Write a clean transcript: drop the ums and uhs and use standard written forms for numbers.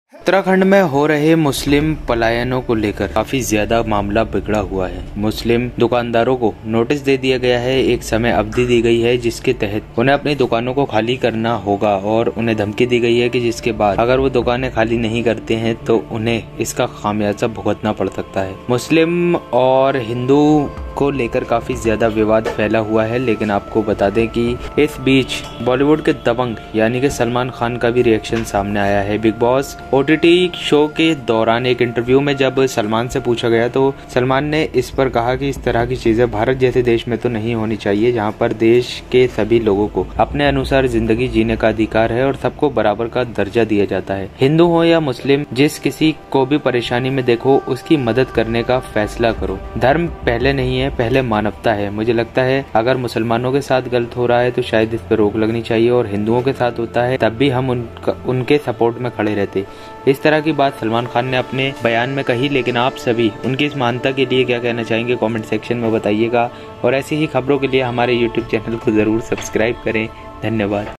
उत्तराखंड में हो रहे मुस्लिम पलायनों को लेकर काफी ज्यादा मामला बिगड़ा हुआ है। मुस्लिम दुकानदारों को नोटिस दे दिया गया है, एक समय अवधि दी गई है जिसके तहत उन्हें अपनी दुकानों को खाली करना होगा और उन्हें धमकी दी गई है कि जिसके बाद अगर वो दुकानें खाली नहीं करते हैं तो उन्हें इसका खामियाजा भुगतना पड़ सकता है। मुस्लिम और हिंदू को लेकर काफी ज्यादा विवाद फैला हुआ है, लेकिन आपको बता दें कि इस बीच बॉलीवुड के दबंग यानी कि सलमान खान का भी रिएक्शन सामने आया है। बिग बॉस ओटीटी शो के दौरान एक इंटरव्यू में जब सलमान से पूछा गया तो सलमान ने इस पर कहा कि इस तरह की चीजें भारत जैसे देश में तो नहीं होनी चाहिए, जहां पर देश के सभी लोगों को अपने अनुसार जिंदगी जीने का अधिकार है और सबको बराबर का दर्जा दिया जाता है। हिंदू हो या मुस्लिम, जिस किसी को भी परेशानी में देखो उसकी मदद करने का फैसला करो। धर्म पहले नहीं है, पहले मानवता है। मुझे लगता है अगर मुसलमानों के साथ गलत हो रहा है तो शायद इस पर रोक लगनी चाहिए और हिंदुओं के साथ होता है तब भी हम उनके सपोर्ट में खड़े रहते। इस तरह की बात सलमान खान ने अपने बयान में कही, लेकिन आप सभी उनकी इस मान्यता के लिए क्या कहना चाहेंगे कमेंट सेक्शन में बताइएगा और ऐसी ही खबरों के लिए हमारे यूट्यूब चैनल को जरूर सब्सक्राइब करें। धन्यवाद।